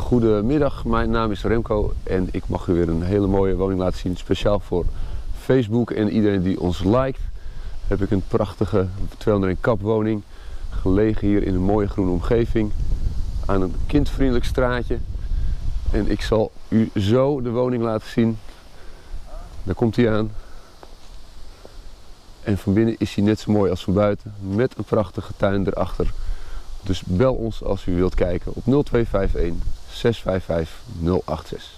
Goedemiddag, mijn naam is Remco en ik mag u weer een hele mooie woning laten zien. Speciaal voor Facebook en iedereen die ons liked. Heb ik een prachtige 201 kap woning. Gelegen hier in een mooie groene omgeving. Aan een kindvriendelijk straatje. En ik zal u zo de woning laten zien. Daar komt hij aan. En van binnen is hij net zo mooi als van buiten. Met een prachtige tuin erachter. Dus bel ons als u wilt kijken op 0251 655 086.